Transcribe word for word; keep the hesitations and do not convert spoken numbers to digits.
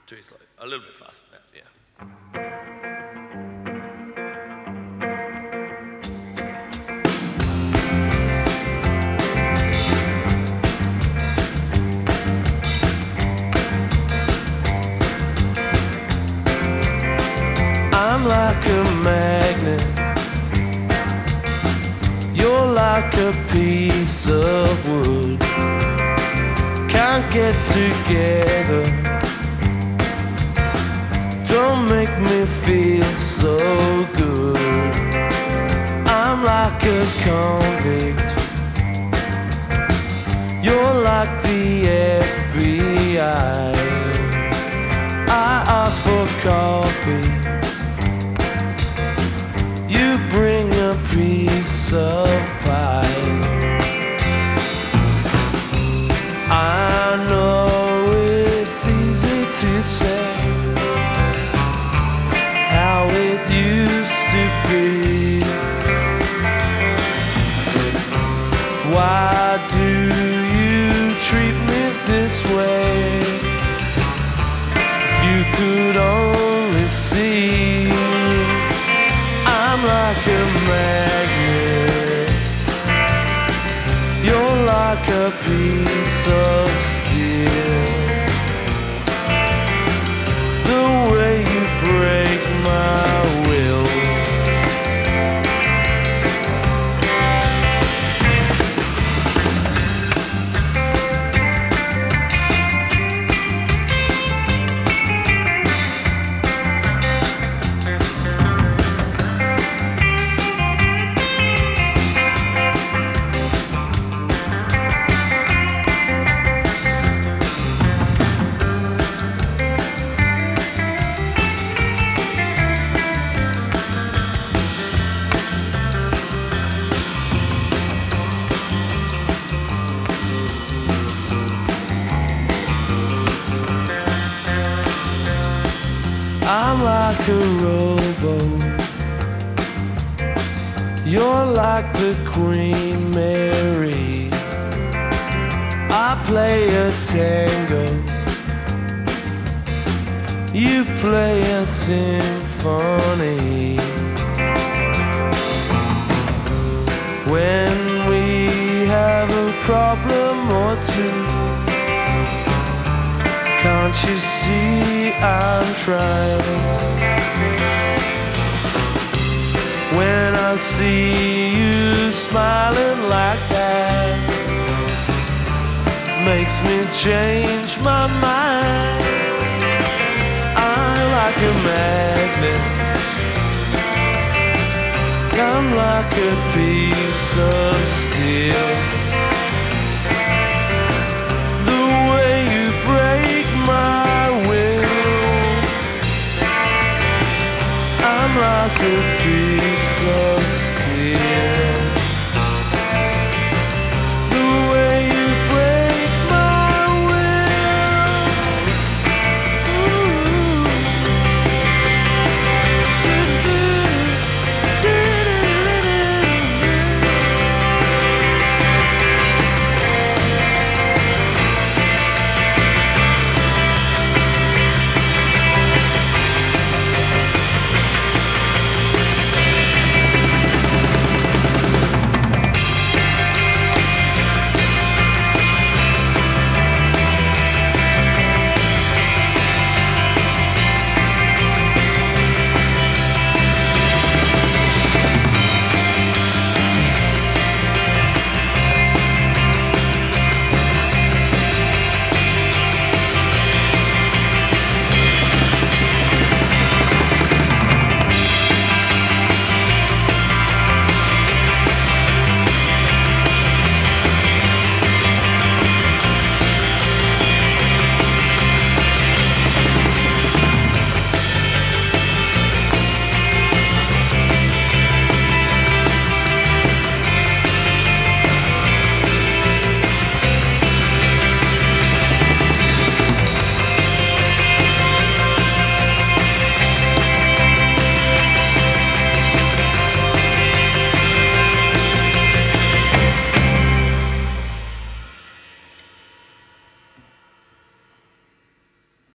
Too slow. A little bit faster than that, yeah. I'm like a magnet, you're like a piece of wood. Can't get together, don't make me feel so good. I'm like a convict, you're like the F B I. I ask for coffee, you bring a piece of pie. I know it's easy to say how it used to be. Why do you treat me this way? You could only see I'm like a magnet, you're like a piece of steel. The way you break my will, I'm like a rowboat, you're like the Queen Mary. I play a tango, you play a symphony. When we have a problem or two, can't you see I'm trying? When I see you smiling like that, makes me change my mind. I'm like a magnet, I'm like a piece of steel.